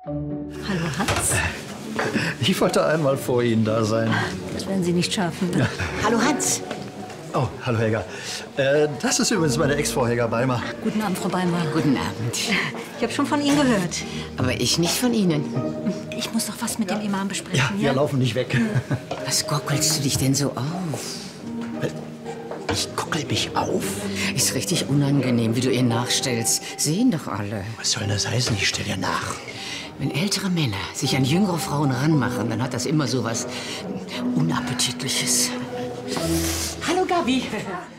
Hallo Hans. Ich wollte einmal vor Ihnen da sein. Das werden Sie nicht schaffen. Ne? Hallo Hans. Oh, hallo Helga. Das ist übrigens meine Ex-Frau Helga Beimer. Guten Abend, Frau Beimer. Guten Abend. Ich habe schon von Ihnen gehört. Aber ich nicht von Ihnen. Ich muss doch was mit dem Imam besprechen. Ja, wir laufen nicht weg. Was gockelst du dich denn so auf? Ich guckel mich auf. Ist richtig unangenehm, wie du ihr nachstellst. Sehen doch alle. Was soll das heißen? Ich stell dir nach. Wenn ältere Männer sich an jüngere Frauen ranmachen, dann hat das immer so was Unappetitliches. Hallo Gabi.